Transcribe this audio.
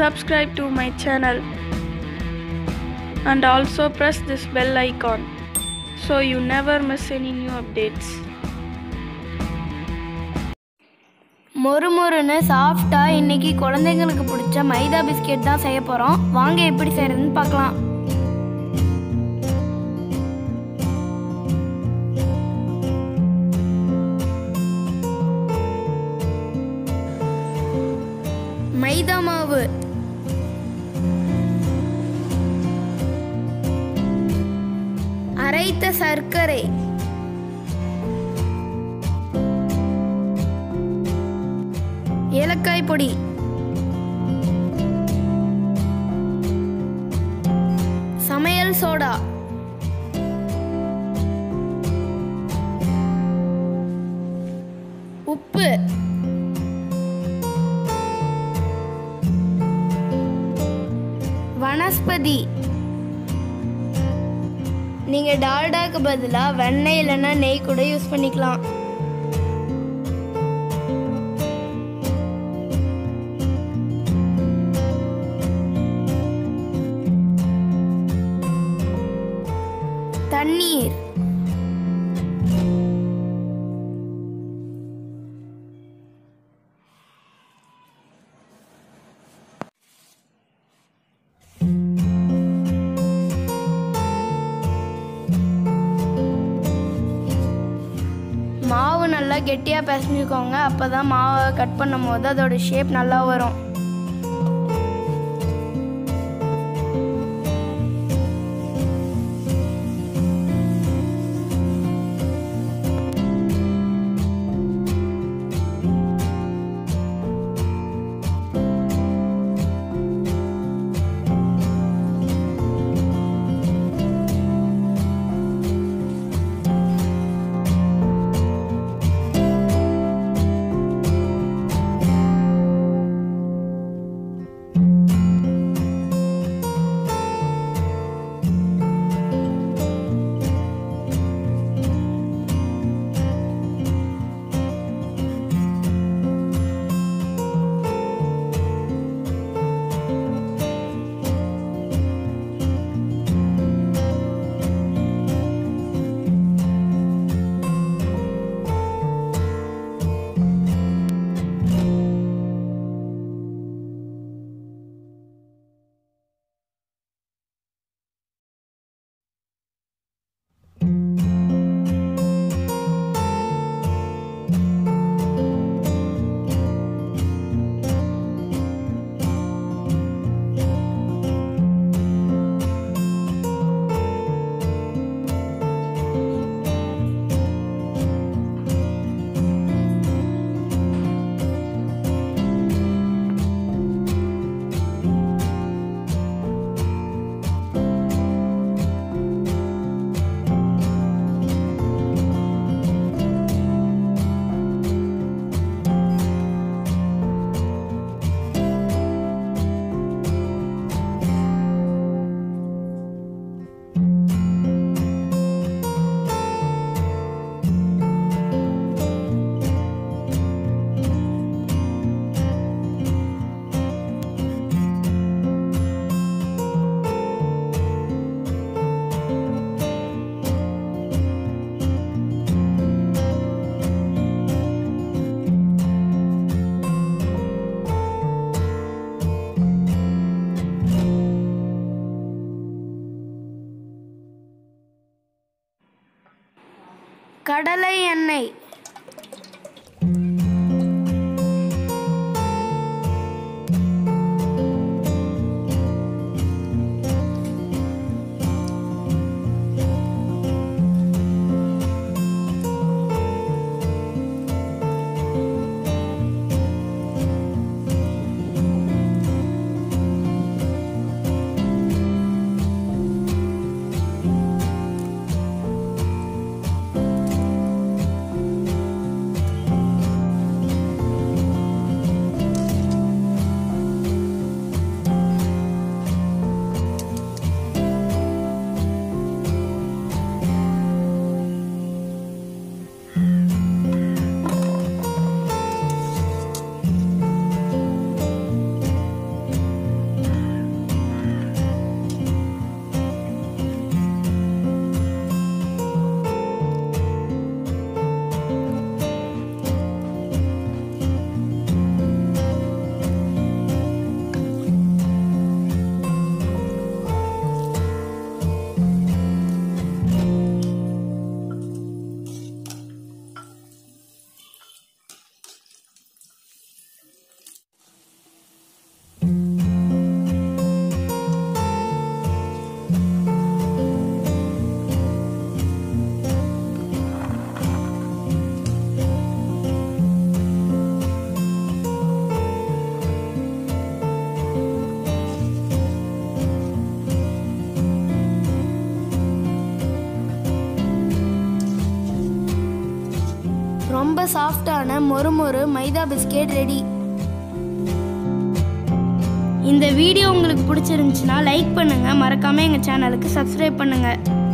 subscribe to my channel and also press this bell icon so you never miss any new updates. மொறுமொறுன்னு சாஃப்டாக இன்றைக்கி குழந்தைங்களுக்கு பிடிச்ச மைதா biscuit தான் செய்ய போகிறோம். வாங்க எப்படி செய்கிறதுன்னு பார்க்கலாம். மைதா மாவு, அரைத்த சர்க்கரை, ஏலக்காய் பொடி, சமையல் சோடா, உப்பு, வனஸ்பதி. நீங்கள் டால்டாக்கு பதிலாக வெண்ணெய் இல்லைன்னா நெய் கூட யூஸ் பண்ணிக்கலாம். தண்ணீர், மாவு நல்லா கெட்டியாக பிசைஞ்சுக்கோங்க. அப்போ தான் மாவை கட் பண்ணும் போது அதோட ஷேப் நல்லா வரும். கடலை எண்ணெய், சாஃப்டான மொறு மைதா பிஸ்கெட் ரெடி. இந்த வீடியோ உங்களுக்கு பிடிச்சிருந்துச்சுன்னா லைக் பண்ணுங்கள், மறக்காமல் எங்கள் சேனலுக்கு சப்ஸ்கிரைப் பண்ணுங்கள்.